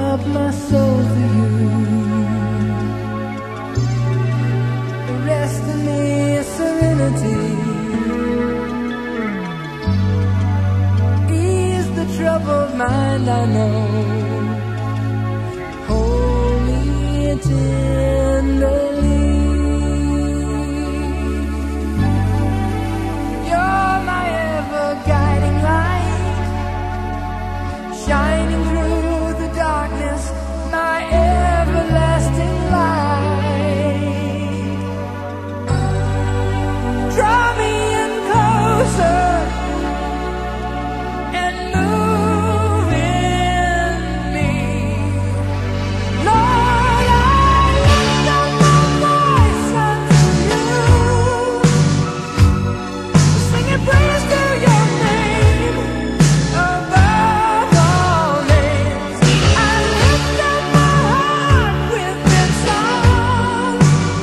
up my soul for you. The rest of me is serenity. Ease the troubled mind, I know. Hold me tenderly. You're my ever guiding light, shining through the darkness, my everlasting light. Draw me in closer and move in me. Lord, I lift up my voice unto you, singing praise to your name above all names. I lift up my heart with its song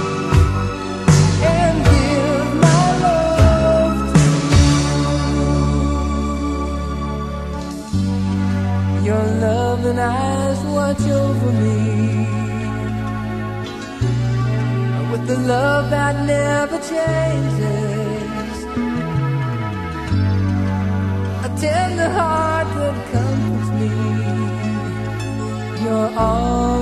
and give my love to you. Your loving eyes watch over me with the love that never changes, a tender heart that comforts me. You're all